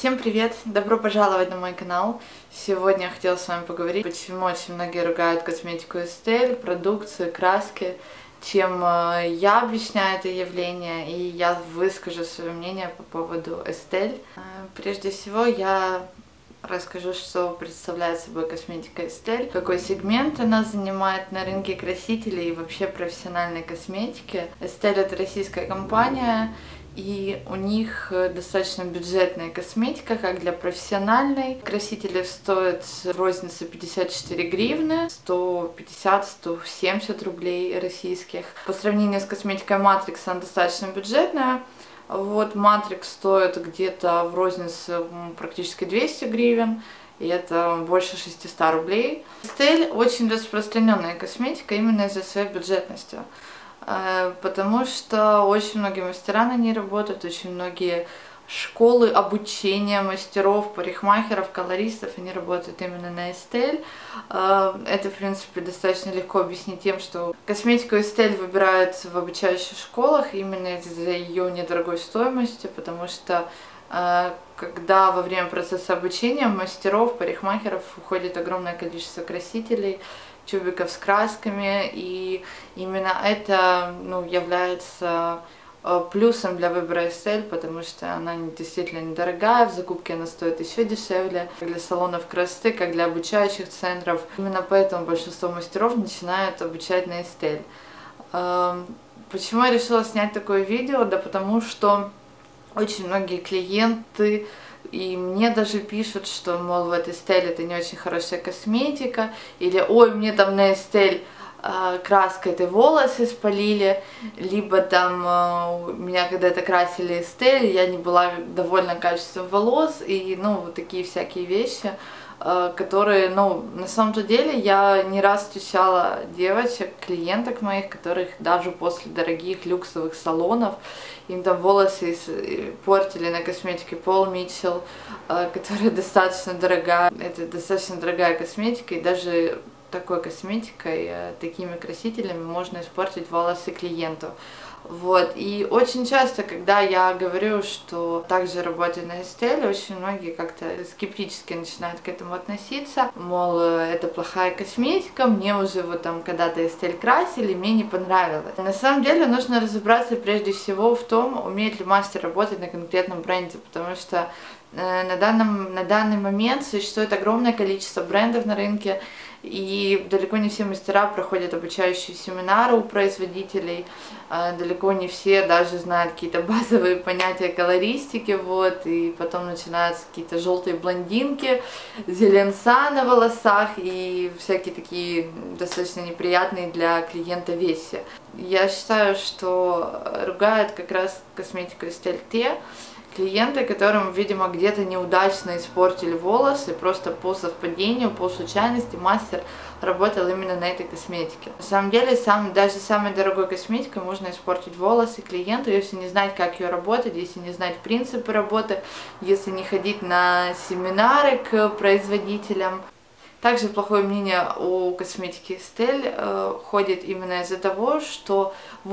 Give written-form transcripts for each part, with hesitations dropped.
Всем привет! Добро пожаловать на мой канал! Сегодня я хотела с вами поговорить, почему очень многие ругают косметику Estelle, продукцию, краски, чем я объясняю это явление, и я выскажу свое мнение по поводу Estelle. Прежде всего я расскажу, что представляет собой косметика Estelle, какой сегмент она занимает на рынке красителей и вообще профессиональной косметики. Estelle — это российская компания, и у них достаточно бюджетная косметика, как для профессиональной. Красители стоят в рознице 54 гривны, 150-170 рублей российских. По сравнению с косметикой Matrix она достаточно бюджетная. Вот Matrix стоит где-то в рознице практически 200 гривен, и это больше 600 рублей. Estelle очень распространенная косметика именно из-за своей бюджетности. Потому что очень многие мастера на ней работают, очень многие школы обучения мастеров, парикмахеров, колористов, они работают именно на Estelle. Это, в принципе, достаточно легко объяснить тем, что косметику Estelle выбирают в обучающих школах именно из-за ее недорогой стоимости, потому что когда во время процесса обучения мастеров, парикмахеров уходит огромное количество красителей, тюбиков с красками, и именно это является плюсом для выбора Estelle, потому что она действительно недорогая, в закупке она стоит еще дешевле, как для салонов красоты, как для обучающих центров. Именно поэтому большинство мастеров начинают обучать на Estelle. Почему я решила снять такое видео? Да потому что очень многие клиенты и мне даже пишут, что, мол, вот Estelle это не очень хорошая косметика, или ой, мне там на Estelle краской это волосы спалили, либо там меня когда-то красили Estelle, я не была довольна качеством волос, и вот такие всякие вещи, которые, на самом-то деле я не раз встречала девочек, клиенток моих, которых даже после дорогих люксовых салонов им там волосы портили на косметике Paul Mitchell, которая достаточно дорогая. Это достаточно дорогая косметика, и даже такой косметикой, такими красителями можно испортить волосы клиенту. Вот, и очень часто, когда я говорю, что также работаю на Estelle, очень многие как-то скептически начинают к этому относиться, мол, это плохая косметика, мне уже вот там когда-то Estelle красили, мне не понравилось. На самом деле нужно разобраться прежде всего в том, умеет ли мастер работать на конкретном бренде, потому что на данный момент существует огромное количество брендов на рынке, и далеко не все мастера проходят обучающие семинары у производителей, далеко не все даже знают какие-то базовые понятия колористики, вот, и потом начинаются какие-то желтые блондинки, зеленца на волосах и всякие такие достаточно неприятные для клиента вещи. Я считаю, что ругают как раз косметику Estelle те клиенты, которым, видимо, где-то неудачно испортили волосы, просто по совпадению, по случайности мастер работал именно на этой косметике. На самом деле, даже самой дорогой косметикой можно испортить волосы клиенту, если не знать, как ее работать, если не знать принципы работы, если не ходить на семинары к производителям. Также плохое мнение о косметике Estelle ходит именно из-за того, что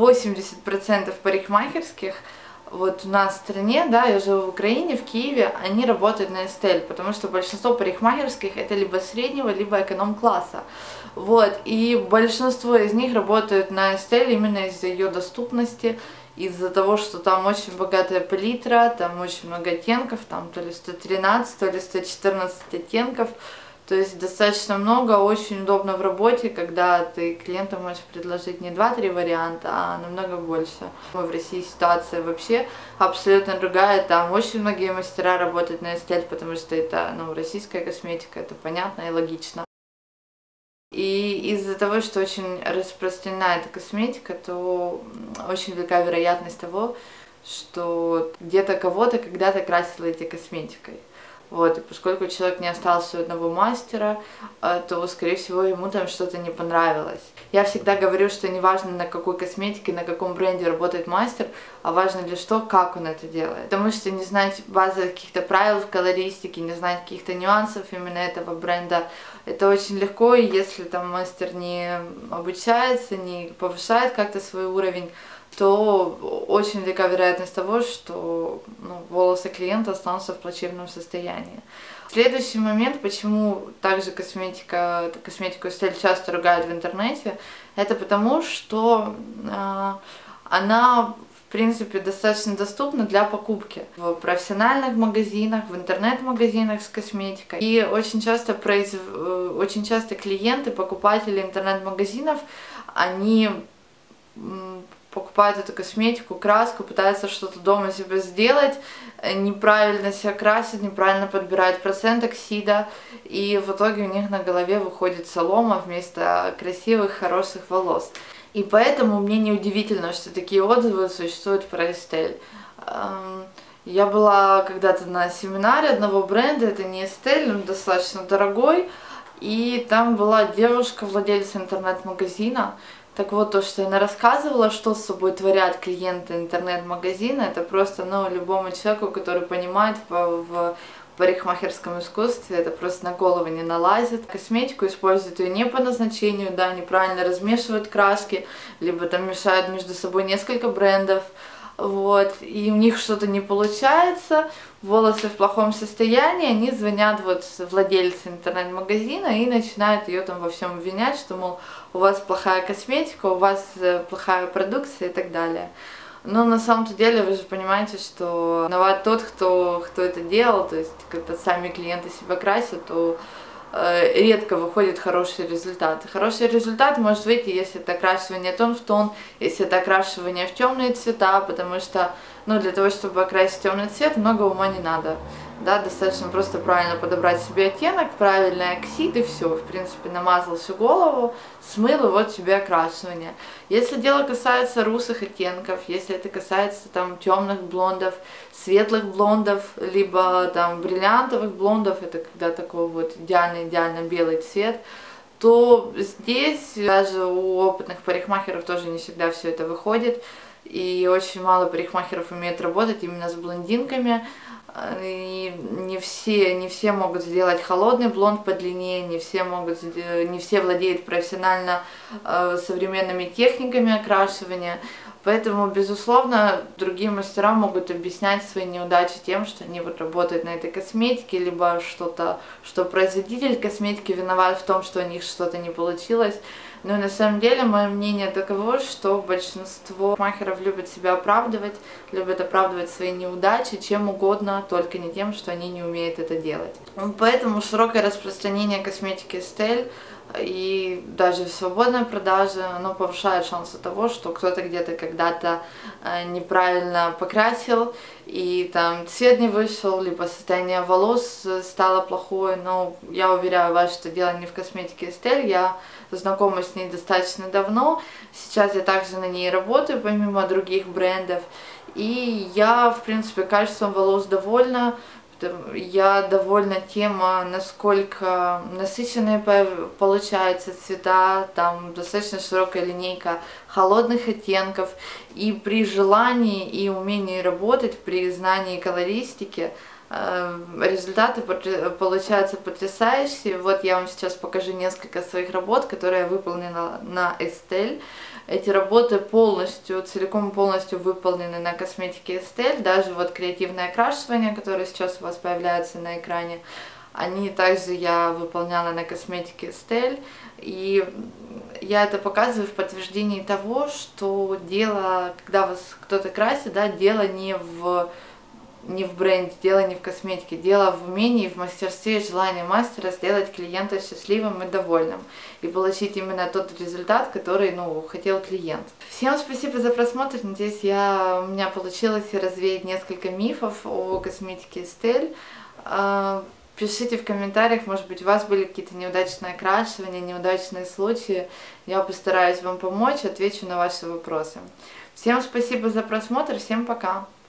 80% парикмахерских вот у нас в стране, да, я живу в Украине, в Киеве, они работают на Estelle, потому что большинство парикмахерских это либо среднего, либо эконом-класса. Вот, и большинство из них работают на Estelle именно из-за ее доступности, из-за того, что там очень богатая палитра, там очень много оттенков, там то ли 113, то ли 114 оттенков. То есть достаточно много, очень удобно в работе, когда ты клиенту можешь предложить не 2-3 варианта, а намного больше. В России ситуация вообще абсолютно другая, там очень многие мастера работают на Estelle, потому что это российская косметика, это понятно и логично. И из-за того, что очень распространена эта косметика, то очень велика вероятность того, что где-то кого-то когда-то красила этой косметикой. Вот, и поскольку человек не остался у одного мастера, то, скорее всего, ему там что-то не понравилось. Я всегда говорю, что не важно, на какой косметике, на каком бренде работает мастер, а важно лишь то, как он это делает. Потому что не знать базовых каких-то правил в колористике, не знать каких-то нюансов именно этого бренда, это очень легко, и если там мастер не обучается, не повышает как-то свой уровень, то очень велика вероятность того, что волосы клиента останутся в плачевном состоянии. Следующий момент, почему также косметику Estelle часто ругают в интернете, это потому, что она, в принципе, достаточно доступна для покупки в профессиональных магазинах, в интернет-магазинах с косметикой. И очень часто клиенты, покупатели интернет-магазинов, они покупают эту косметику, краску, пытаются что-то дома себе сделать, неправильно себя красят, неправильно подбирают процент оксида, и в итоге у них на голове выходит солома вместо красивых, хороших волос. И поэтому мне неудивительно, что такие отзывы существуют про Estelle. Я была когда-то на семинаре одного бренда, это не Estelle, он достаточно дорогой, и там была девушка, владелец интернет-магазина. Так вот, то, что она рассказывала, что с собой творят клиенты интернет-магазина, это просто, любому человеку, который понимает в парикмахерском искусстве, это просто на голову не налазит. Косметику используют ее не по назначению, да, неправильно размешивают краски, либо там мешают между собой несколько брендов, вот, и у них что-то не получается, волосы в плохом состоянии, они звонят владельцу интернет-магазина и начинают ее там во всем обвинять, что, мол, у вас плохая косметика, у вас плохая продукция и так далее. Но на самом-то деле вы же понимаете, что виноват тот, кто это делал, то есть когда сами клиенты себя красят, то редко выходит хороший результат. Хороший результат может выйти, если это окрашивание тон в тон, если это окрашивание в темные цвета, потому что, для того, чтобы окрасить темный цвет, много ума не надо. Да, достаточно просто правильно подобрать себе оттенок, правильный оксид и все. В принципе, намазал всю голову, смыл, и вот тебе окрашивание. Если дело касается русых оттенков, если это касается там темных блондов, светлых блондов, либо там бриллиантовых блондов, это когда такой вот идеально белый цвет, то здесь даже у опытных парикмахеров тоже не всегда все это выходит. И очень мало парикмахеров умеют работать именно с блондинками. И не все могут сделать холодный блонд подлиннее, не все владеют профессионально современными техниками окрашивания. Поэтому, безусловно, другие мастера могут объяснять свои неудачи тем, что они работают на этой косметике, либо что производитель косметики виноват в том, что у них что-то не получилось. Но на самом деле мое мнение таково, что большинство махеров любят себя оправдывать, любят оправдывать свои неудачи чем угодно, только не тем, что они не умеют это делать. Поэтому широкое распространение косметики Estelle и даже свободная продажа, оно повышает шансы того, что кто-то где-то когда-то неправильно покрасил, и там цвет не вышел, либо состояние волос стало плохое. Но я уверяю вас, что дело не в косметике Estelle, я знакома с ней достаточно давно, сейчас я также на ней работаю, помимо других брендов, и я, в принципе, качеством волос довольна. Я довольна тем, насколько насыщенные получаются цвета, там достаточно широкая линейка холодных оттенков, и при желании и умении работать, при знании колористики, результаты получаются потрясающие. Вот я вам сейчас покажу несколько своих работ, которые я выполнила на Estelle. Эти работы целиком и полностью выполнены на косметике Estelle. Даже вот креативное окрашивание, которое сейчас у вас появляется на экране, они также я выполняла на косметике Estelle. И я это показываю в подтверждении того, что дело, когда вас кто-то красит, да, дело не в бренде, дело не в косметике, дело в умении, в мастерстве и желании мастера сделать клиента счастливым и довольным и получить именно тот результат, который, хотел клиент. Всем спасибо за просмотр, надеюсь, у меня получилось развеять несколько мифов о косметике Estelle. Пишите в комментариях, может быть, у вас были какие-то неудачные окрашивания, неудачные случаи. Я постараюсь вам помочь, отвечу на ваши вопросы. Всем спасибо за просмотр, всем пока!